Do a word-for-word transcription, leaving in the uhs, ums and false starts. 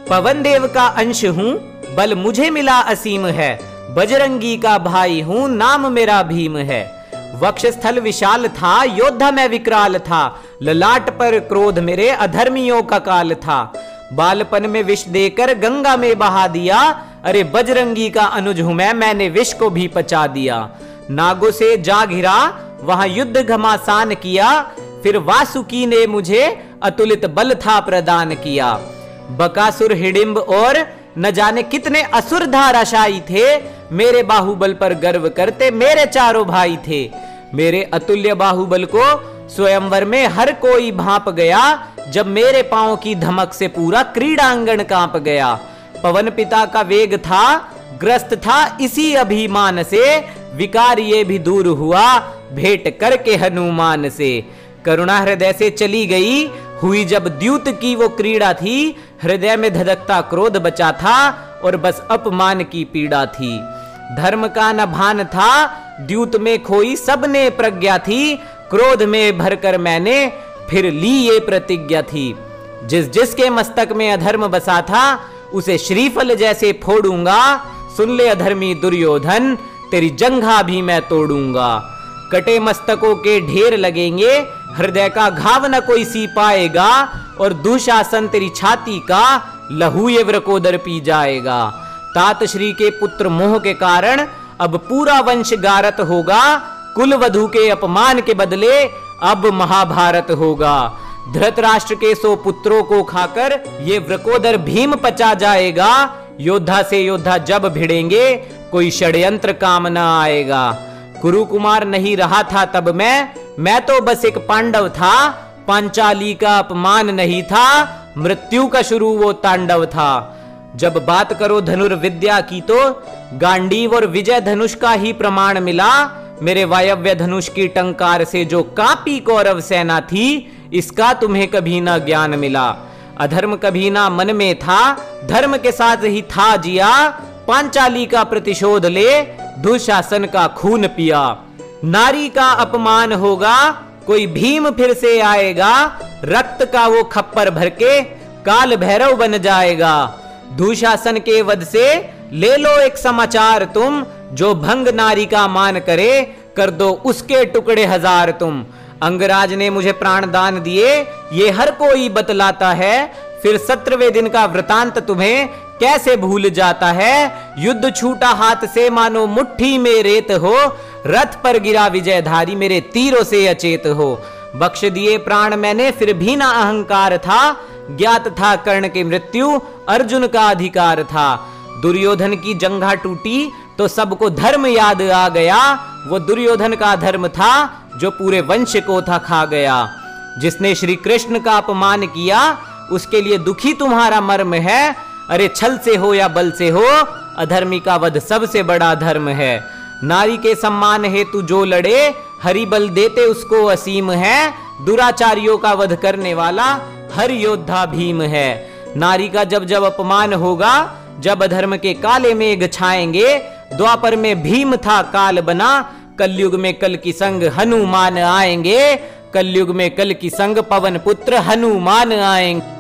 पवन देव का अंश हूँ, बल मुझे मिला असीम है। बजरंगी का भाई हूँ, नाम मेरा भीम है। वक्षस्थल विशाल था, योद्धा मैं विकराल था। ललाट पर क्रोध मेरे, अधर्मियों का काल था। बालपन में विष देकर गंगा में बहा दिया। अरे बजरंगी का अनुज हूं मैं, मैंने विष को भी पचा दिया। नागों से जा घिरा, वहां युद्ध घमासान किया। फिर वासुकी ने मुझे अतुलित बल था प्रदान किया। बकासुर, हिडिंब और न जाने कितने असुर धाराशायी थे। मेरे बाहुबल पर गर्व करते मेरे चारों भाई थे। मेरे अतुल्य बाहुबल को स्वयंवर में हर कोई भांप गया। जब मेरे पांव की धमक से पूरा क्रीड़ांगण कांप गया। पवन पिता का वेग था, ग्रस्त था इसी अभिमान से। विकार ये भी दूर हुआ, भेंट करके हनुमान से। करुणा हृदय से चली गई, हुई जब द्यूत की वो क्रीड़ा थी। हृदय में धधकता क्रोध बचा था, और बस अपमान की पीड़ा थी। धर्म का न भान था, द्यूत में खोई सबने प्रज्ञा थी। क्रोध में भरकर मैंने फिर ली ये प्रतिज्ञा थी। जिस जिसके मस्तक में अधर्म बसा था, उसे श्रीफल जैसे फोड़ूंगा। सुन ले अधर्मी दुर्योधन, तेरी जंघा भी मैं तोड़ूंगा। कटे मस्तकों के ढेर लगेंगे, हृदय का घाव न कोई सी पाएगा। और दुशासन तेरी छाती का लहू ये व्रकोदर पी जाएगा। तात श्री के पुत्र मोह के कारण अब पूरा वंश गारत होगा। कुल वधु के अपमान के बदले अब महाभारत होगा। धृतराष्ट्र के सौ पुत्रों को खाकर ये व्रकोदर भीम पचा जाएगा। योद्धा से योद्धा जब भिड़ेंगे, कोई षड्यंत्र काम न आएगा। कुरु कुमार नहीं रहा था तब मैं, मैं तो बस एक पांडव था। पांचाली का अपमान नहीं था, मृत्यु का शुरू वो तांडव था। जब बात करो धनुर्विद्या की तो गांडीव और विजय धनुष का ही प्रमाण मिला। मेरे वायव्य धनुष की टंकार से जो कांपी कौरव सेना थी, इसका तुम्हें कभी ना ज्ञान मिला। अधर्म कभी ना मन में था, धर्म के साथ ही था जिया। पांचाली का प्रतिशोध ले, दुशासन का खून पिया। नारी का अपमान होगा, कोई भीम फिर से आएगा। रक्त का वो खप्पर भर के काल भैरव बन जाएगा। दुशासन के वध से ले लो एक समाचार तुम। जो भंग नारी का मान करे, कर दो उसके टुकड़े हजार तुम। अंगराज ने मुझे प्राण दान दिए, ये हर कोई बतलाता है। फिर सत्रहवें दिन का वृतांत तुम्हें कैसे भूल जाता है। युद्ध छूटा हाथ से मानो मुट्ठी में रेत हो। रथ पर गिरा विजयधारी मेरे तीरों से अचेत हो। बख्श दिए प्राण मैंने फिर भी ना अहंकार था। ज्ञात था कर्ण की मृत्यु, अर्जुन का अधिकार था। दुर्योधन की जंघा टूटी तो सबको धर्म याद आ गया। वो दुर्योधन का धर्म था जो पूरे वंश को था खा गया। जिसने श्री कृष्ण का अपमान किया, उसके लिए दुखी तुम्हारा मर्म है। अरे छल से हो या बल से हो, अधर्मी का वध सबसे बड़ा धर्म है। नारी के सम्मान हेतु जो लड़े, हरि बल देते उसको असीम है। दुराचारियों का वध करने वाला हर योद्धा भीम है। नारी का जब जब अपमान होगा, जब अधर्म के काले मेघ छाएंगे। द्वापर में भीम था काल बना, कलयुग में कल की संग हनुमान आएंगे। कलयुग में कल की संग पवन पुत्र हनुमान आएंगे।